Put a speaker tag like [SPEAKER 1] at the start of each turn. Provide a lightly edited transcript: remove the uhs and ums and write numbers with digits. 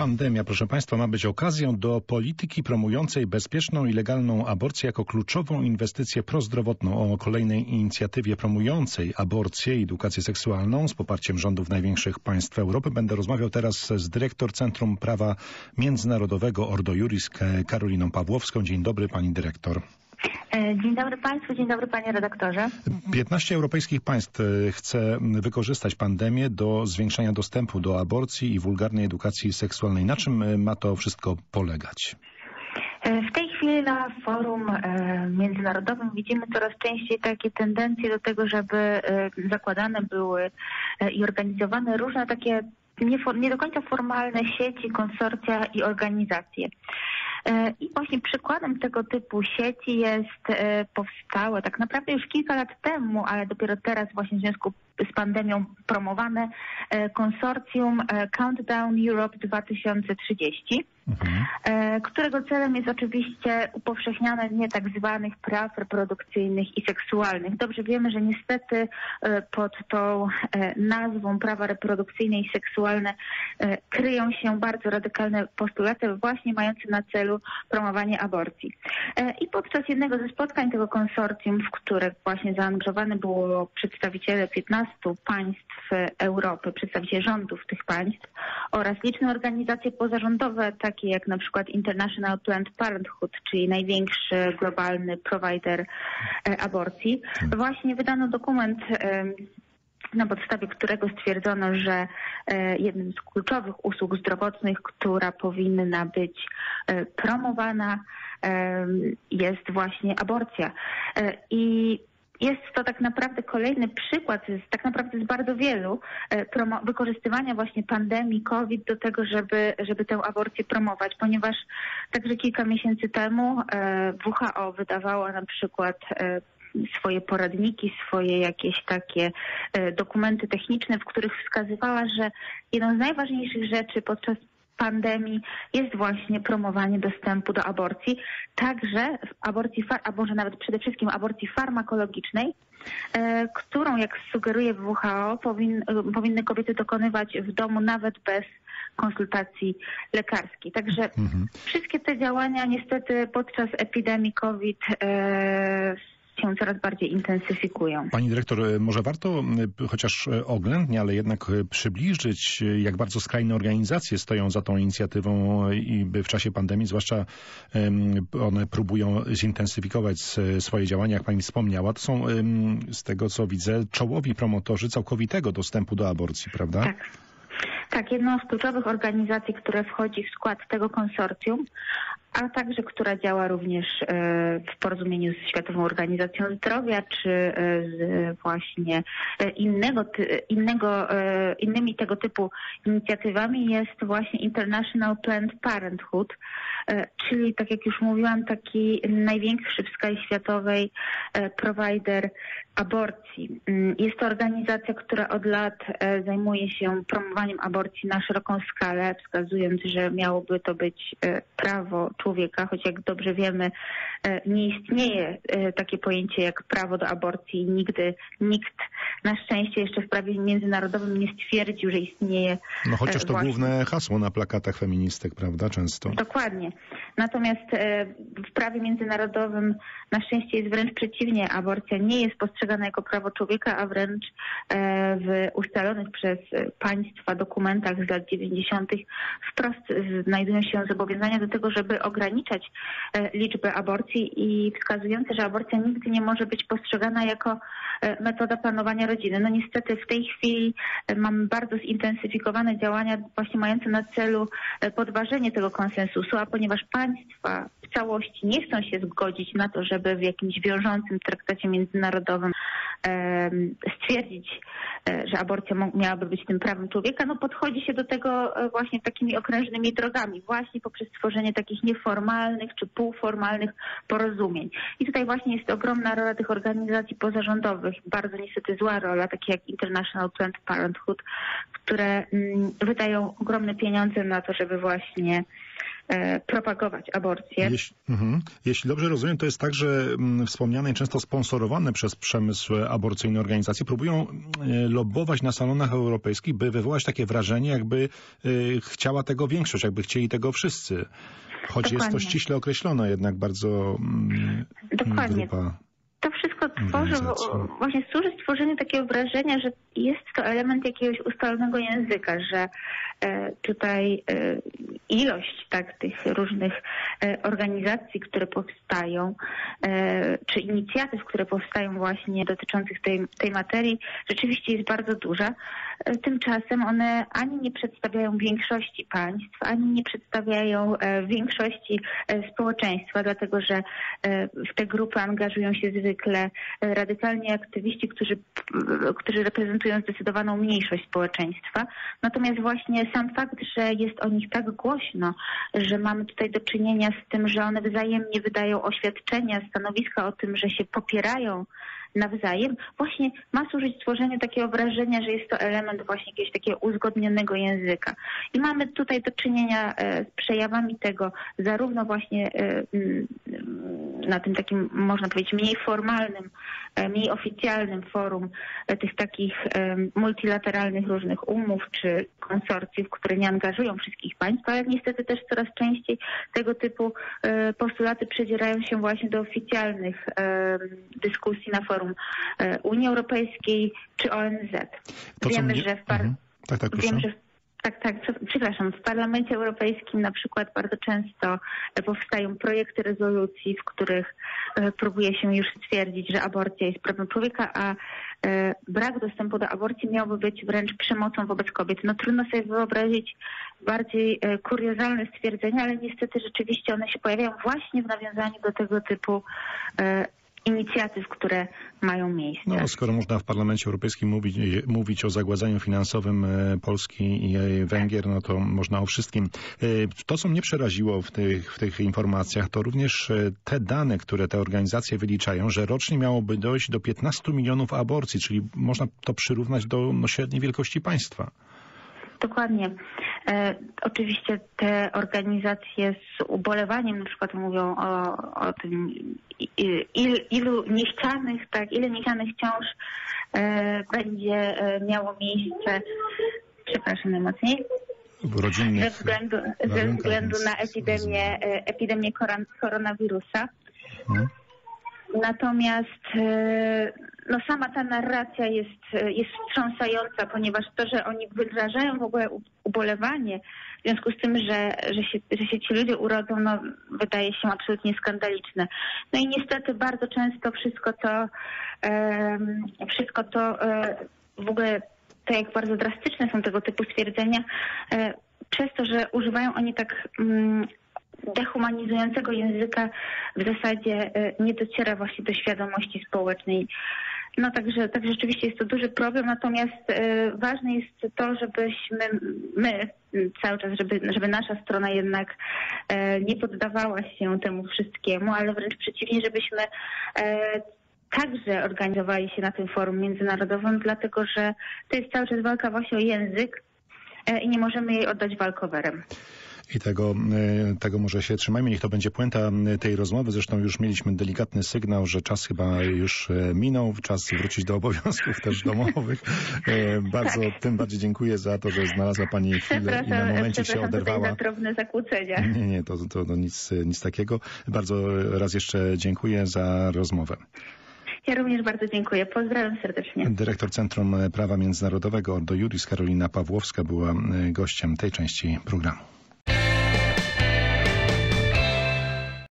[SPEAKER 1] Pandemia, proszę Państwa, ma być okazją do polityki promującej bezpieczną i legalną aborcję jako kluczową inwestycję prozdrowotną. O kolejnej inicjatywie promującej aborcję i edukację seksualną z poparciem rządów największych państw Europy będę rozmawiał teraz z dyrektor Centrum Prawa Międzynarodowego Ordo Iuris Karoliną Pawłowską. Dzień dobry, pani dyrektor.
[SPEAKER 2] Dzień dobry Państwu, dzień dobry Panie redaktorze.
[SPEAKER 1] 15 europejskich państw chce wykorzystać pandemię do zwiększenia dostępu do aborcji i wulgarnej edukacji seksualnej. Na czym ma to wszystko polegać?
[SPEAKER 2] W tej chwili na forum międzynarodowym widzimy coraz częściej takie tendencje do tego, żeby zakładane były i organizowane różne takie nie do końca formalne sieci, konsorcja i organizacje. I właśnie przykładem tego typu sieci jest powstałe tak naprawdę już kilka lat temu, ale dopiero teraz właśnie w związku z pandemią promowane konsorcjum Countdown Europe 2030, którego celem jest oczywiście upowszechnianie tak zwanych praw reprodukcyjnych i seksualnych. Dobrze wiemy, że niestety pod tą nazwą prawa reprodukcyjne i seksualne kryją się bardzo radykalne postulaty właśnie mające na celu promowanie aborcji. I podczas jednego ze spotkań tego konsorcjum, w które właśnie zaangażowane było przedstawiciele 15 państw Europy, przedstawiciele rządów tych państw oraz liczne organizacje pozarządowe, takie jak na przykład International Planned Parenthood, czyli największy globalny prowajder aborcji, właśnie wydano dokument, na podstawie którego stwierdzono, że jednym z kluczowych usług zdrowotnych, która powinna być promowana, jest właśnie aborcja. I jest to tak naprawdę kolejny przykład, tak naprawdę z bardzo wielu, wykorzystywania właśnie pandemii COVID do tego, żeby tę aborcję promować, ponieważ także kilka miesięcy temu WHO wydawała na przykład swoje poradniki, swoje jakieś takie dokumenty techniczne, w których wskazywała, że jedną z najważniejszych rzeczy podczas pandemii jest właśnie promowanie dostępu do aborcji, także aborcji, a może nawet przede wszystkim aborcji farmakologicznej, którą, jak sugeruje WHO, powinny kobiety dokonywać w domu nawet bez konsultacji lekarskiej. Także wszystkie te działania niestety podczas epidemii COVID się coraz bardziej intensyfikują.
[SPEAKER 1] Pani dyrektor, może warto chociaż oględnie, ale jednak przybliżyć, jak bardzo skrajne organizacje stoją za tą inicjatywą i w czasie pandemii, zwłaszcza one próbują zintensyfikować swoje działania, jak pani wspomniała. To są, z tego co widzę, czołowi promotorzy całkowitego dostępu do aborcji, prawda?
[SPEAKER 2] Tak. Tak, jedną z kluczowych organizacji, która wchodzi w skład tego konsorcjum, a także która działa również w porozumieniu z Światową Organizacją Zdrowia, czy z właśnie innymi tego typu inicjatywami, jest właśnie International Planned Parenthood, czyli tak jak już mówiłam, taki największy w skali światowej prowajder aborcji. Jest to organizacja, która od lat zajmuje się promowaniem aborcji na szeroką skalę, wskazując, że miałoby to być prawo człowieka, choć jak dobrze wiemy, nie istnieje takie pojęcie jak prawo do aborcji i nigdy nikt na szczęście jeszcze w prawie międzynarodowym nie stwierdził, że istnieje.
[SPEAKER 1] No chociaż to
[SPEAKER 2] właśnie
[SPEAKER 1] główne hasło na plakatach feministek, prawda, często.
[SPEAKER 2] Dokładnie. Natomiast w prawie międzynarodowym na szczęście jest wręcz przeciwnie. Aborcja nie jest postrzegana jako prawo człowieka, a wręcz w ustalonych przez państwa dokumentach z lat 90. wprost znajdują się zobowiązania do tego, żeby ograniczać liczbę aborcji i wskazujące, że aborcja nigdy nie może być postrzegana jako metoda planowania rodziny. No niestety w tej chwili mamy bardzo zintensyfikowane działania właśnie mające na celu podważenie tego konsensusu, a ponieważ państwa w całości nie chcą się zgodzić na to, żeby w jakimś wiążącym traktacie międzynarodowym stwierdzić, że aborcja miałaby być tym prawem człowieka, no podchodzi się do tego właśnie takimi okrężnymi drogami, właśnie poprzez stworzenie takich nieformalnych czy półformalnych porozumień. I tutaj właśnie jest ogromna rola tych organizacji pozarządowych, bardzo niestety zła rola, takie jak International Planned Parenthood, które wydają ogromne pieniądze na to, żeby właśnie propagować aborcję.
[SPEAKER 1] Jeśli dobrze rozumiem, to jest tak, że wspomniane i często sponsorowane przez przemysł aborcyjny organizacje próbują lobbować na salonach europejskich, by wywołać takie wrażenie, jakby chciała tego większość, jakby chcieli tego wszyscy. Choć
[SPEAKER 2] Dokładnie.
[SPEAKER 1] jest to ściśle określone jednak bardzo
[SPEAKER 2] Dokładnie.
[SPEAKER 1] grupa.
[SPEAKER 2] To wszystko właśnie służy stworzeniu takiego wrażenia, że jest to element jakiegoś ustalonego języka, że tutaj ilość tych różnych organizacji, które powstają, czy inicjatyw, które powstają właśnie dotyczących tej materii, rzeczywiście jest bardzo duża. Tymczasem one ani nie przedstawiają większości państw, ani nie przedstawiają większości społeczeństwa, dlatego że w te grupy angażują się zwykle radykalni aktywiści, którzy reprezentują zdecydowaną mniejszość społeczeństwa. Natomiast właśnie sam fakt, że jest o nich tak głośno, że mamy tutaj do czynienia z tym, że one wzajemnie wydają oświadczenia, stanowiska o tym, że się popierają nawzajem, właśnie ma służyć stworzeniu takiego wrażenia, że jest to element właśnie jakiegoś takiego uzgodnionego języka. I mamy tutaj do czynienia z przejawami tego zarówno właśnie na tym takim, można powiedzieć, mniej formalnym, mniej oficjalnym forum tych takich multilateralnych różnych umów czy konsorcjów, które nie angażują wszystkich państw, ale niestety też coraz częściej tego typu postulaty przedzierają się właśnie do oficjalnych dyskusji na forum Unii Europejskiej czy ONZ. Wiemy, że w Parlamencie Europejskim na przykład bardzo często powstają projekty rezolucji, w których próbuje się już stwierdzić, że aborcja jest prawem człowieka, a brak dostępu do aborcji miałby być wręcz przemocą wobec kobiet. No trudno sobie wyobrazić bardziej kuriozalne stwierdzenia, ale niestety rzeczywiście one się pojawiają właśnie w nawiązaniu do tego typu inicjatyw, które mają miejsce.
[SPEAKER 1] No, skoro można w Parlamencie Europejskim mówić o zagładzaniu finansowym Polski i Węgier, no to można o wszystkim. To, co mnie przeraziło w tych informacjach, to również te dane, które te organizacje wyliczają, że rocznie miałoby dojść do 15 milionów aborcji, czyli można to przyrównać do średniej wielkości państwa.
[SPEAKER 2] Dokładnie. Oczywiście te organizacje z ubolewaniem na przykład mówią o tym, ile niechcianych ciąż będzie miało miejsce, przepraszam najmocniej, ze względu na epidemię koronawirusa. Natomiast sama ta narracja jest wstrząsająca, ponieważ to, że oni wyrażają w ogóle ubolewanie w związku z tym, że się ci ludzie urodzą, wydaje się absolutnie skandaliczne. No i niestety bardzo często wszystko to w ogóle to, jak bardzo drastyczne są tego typu stwierdzenia, przez to, że używają oni tak dehumanizującego języka, w zasadzie nie dociera właśnie do świadomości społecznej. No także rzeczywiście jest to duży problem, natomiast ważne jest to, żebyśmy my cały czas, żeby nasza strona jednak nie poddawała się temu wszystkiemu, ale wręcz przeciwnie, żebyśmy także organizowali się na tym forum międzynarodowym, dlatego że to jest cały czas walka właśnie o język i nie możemy jej oddać walkowerem.
[SPEAKER 1] I tego może się trzymajmy. Niech to będzie puenta tej rozmowy. Zresztą już mieliśmy delikatny sygnał, że czas chyba już minął. Czas wrócić do obowiązków też domowych. Tym bardziej dziękuję za to, że znalazła Pani chwilę i na momencie się oderwała.
[SPEAKER 2] Za drobne zakłócenia.
[SPEAKER 1] Nie, to nic takiego. Bardzo raz jeszcze dziękuję za rozmowę.
[SPEAKER 2] Ja również bardzo dziękuję. Pozdrawiam serdecznie.
[SPEAKER 1] Dyrektor Centrum Prawa Międzynarodowego Ordo Iuris Karolina Pawłowska była gościem tej części programu.